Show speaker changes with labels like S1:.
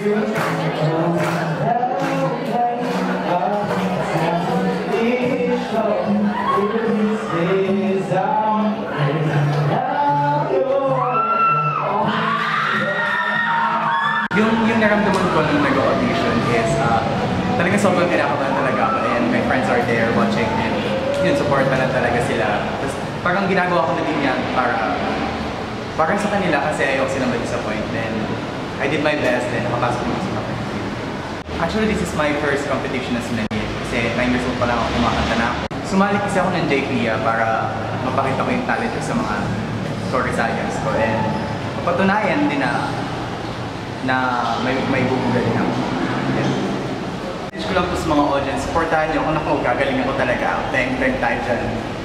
S1: Yung naramdaman ko nung nag-audition is talagang sobrang kinakabahan talaga ako and my friends are there watching and yun, support na lang talaga sila. Tapos parang ginagawa ko na din yan parang sa kanila kasi ayoko silang ma-disappoint. Then I did my best and nakapasok naman sa competition. Actually, this is my first competition na sinagit kasi 9 years old pa lang ako kumakanta na. Sumali kasi ako ng Jpia para mapakita ko yung talent ko sa mga Corsarians ko and mapatunayan din na may bubuga din ako. Message ko lang po sa mga audience, supportahan nyo kung ako, gagaling ako talaga. Bang tayo dyan.